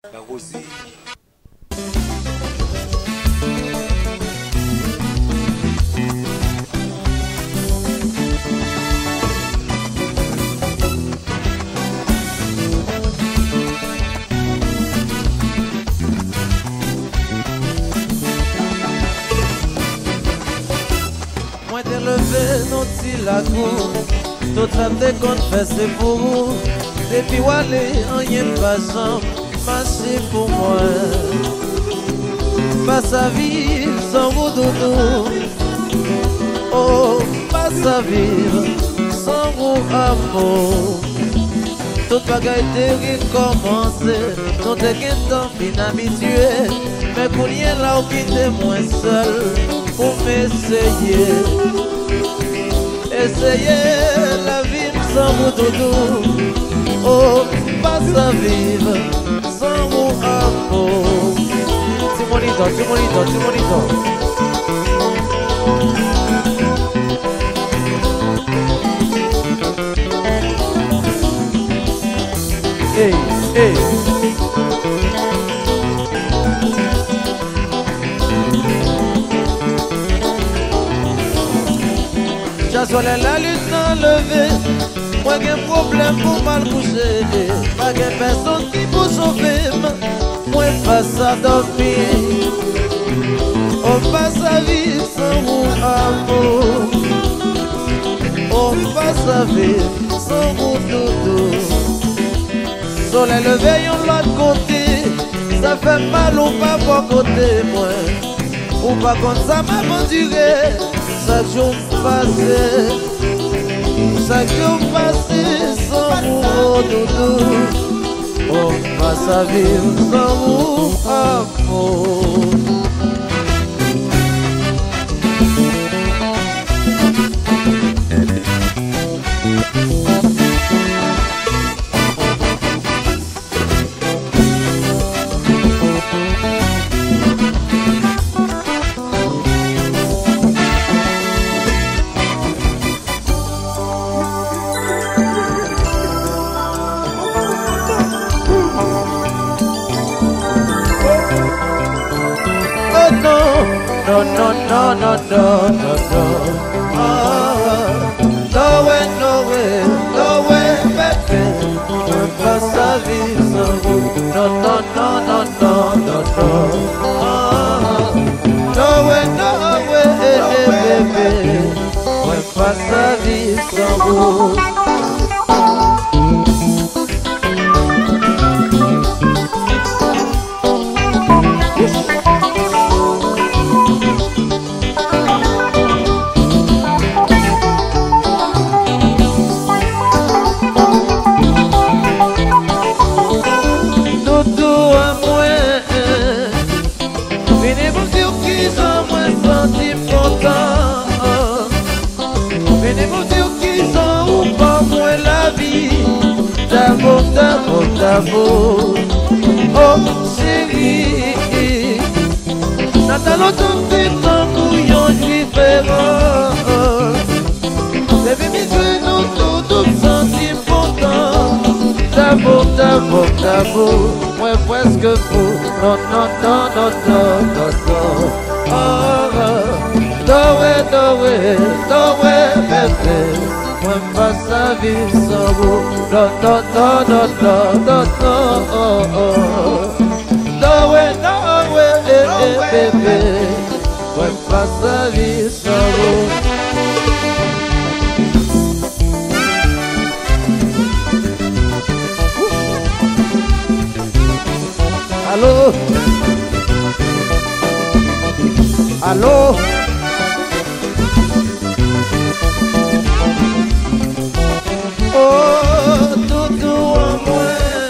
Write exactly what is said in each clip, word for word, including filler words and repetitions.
La Rosie. Moi t'es levé, non si la cour, tout traité qu'on fait c'est pour vous. Depuis Wallé, rien pas sans passer pour moi. Pas sa vie sans vous doudou. Oh, pas sa vie sans vous amour. Tout bagaille était recommencé, nous t'es qu'un temps bien habitué. Mais pour rien là où quitter moi seul, pour m'essayer. Essayer la vie sans vous doudou. Oh, pas sa vivre sans mon amour. Timonito, Timonito, Timonito. Hey, hey. J'assois la lutte enlevée. Moi j'ai un problème pour mal coucher. Pas de personne qui peut sauver. Moi passe à dormir. On passe à vivre sans mon amour. On passe à vivre sans mon doudou. Soleil levé on l'autre côté. Ça fait mal ou pas pour côté moi. Ou pas comme ça m'a enduré. Chaque jour passé. Chaque jour passé sans mon doudou. On passe à vivre sans mon amour. No, no, no, no, no, no, no. Ah, no way, no way, no way, baby. On passe à vivre sans vous. No, no, no, no, no, no, no. Ah, no way, no way, baby. On passe à vivre sans vous. D'amour, d'amour, d'amour. Oh chérie, dans ta l'automne c'est un bouillon différent. Bébé, mes yeux nous tout, tout sentis pourtant. D'amour, d'amour, d'amour. Moi presque fou. Non, non, non, non, non, non, non. Oh, doré, doré, doré, bébé. Moi passe à vivre sans vous. Non, non, non, non, non, non, non. Non, ouais, non, ouais, eh, eh, bébé. Moi passe à vivre sans vous. Allô? Allô? Oh, doudou en moi.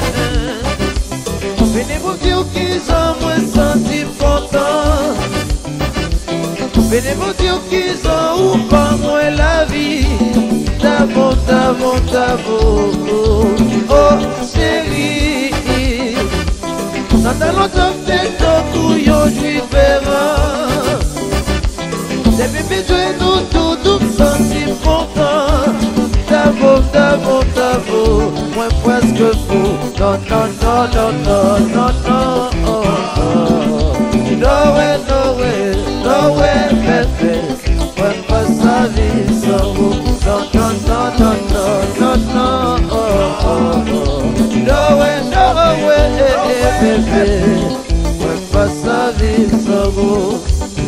Venez vous dire qu'ils ont moins senti pourtant. Venez vous dire qu'ils ont ou pas moins la vie. D'amour, d'amour, d'amour. Oh chérie, dans ta longtemps t'es ton couillon différent. Des bébés joués nous tout, tout senti pourtant. D'amour, d'amour, d'amour, moi presque fou. Non, non, non, non, non, non, non. bébé, moi pas sa vie sans vous.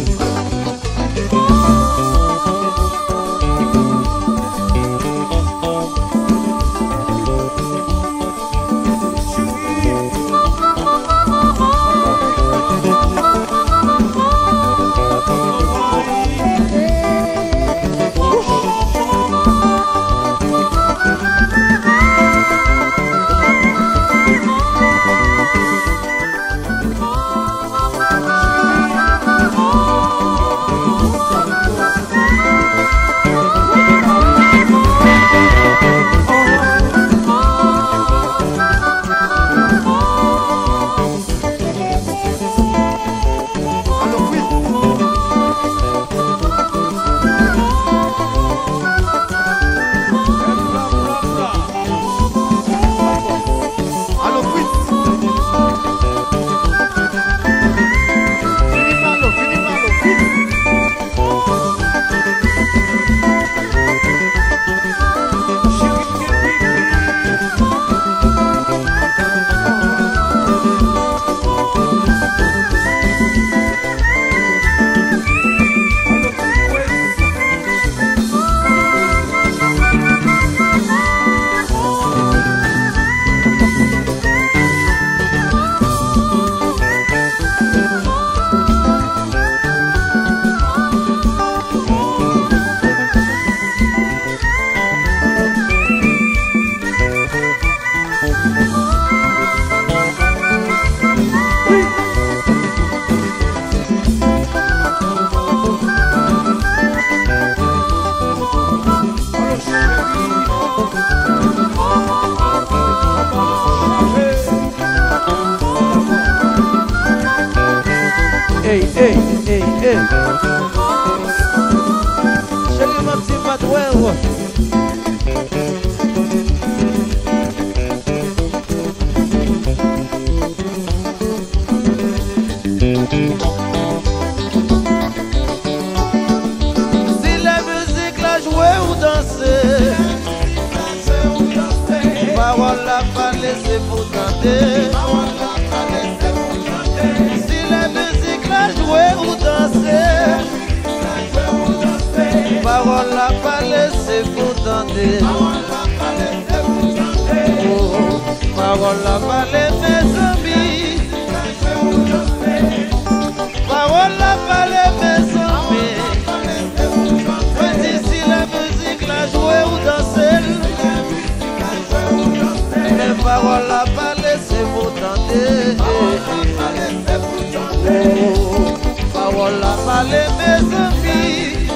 Hey, hey, hey, hey. Chérie, ma petite Manuel. Si la musique la jouer ou danser, parole la pas laisser pour tenter. Jouer ou danser, parole la pas laisser pour tenter. Oh, parole la pas laisser mes amis. Parole la pas laisser mes amis. Moi d'ici la musique la jouer ou danser, mais parole la pas laisser pour tenter. Parole la parler mes amis,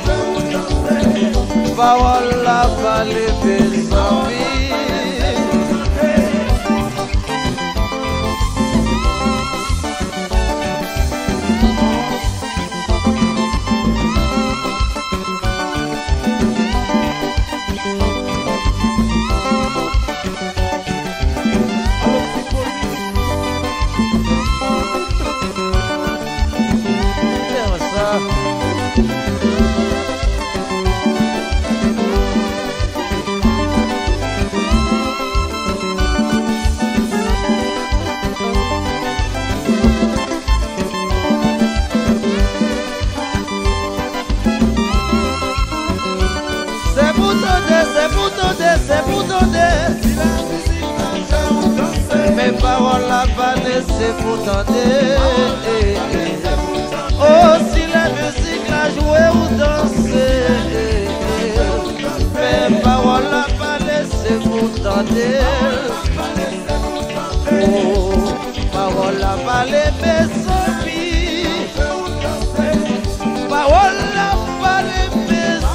parole la parler mes amis. C'est pour donner, c'est pour donner. Mes paroles la vanne, c'est pour donner. Oh, si la musique la jouer ou danser, mes paroles la vanne, c'est pour donner. Oh, paroles la vanne, mes amis. Paroles la vanne, mes amis.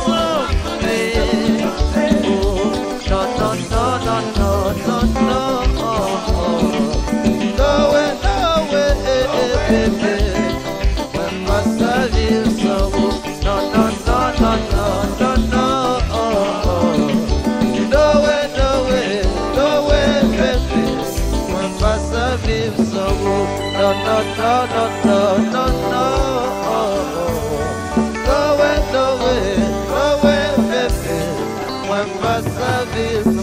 No, no, no, no, no, no. Go away, go away, go away, baby. When passa a vida.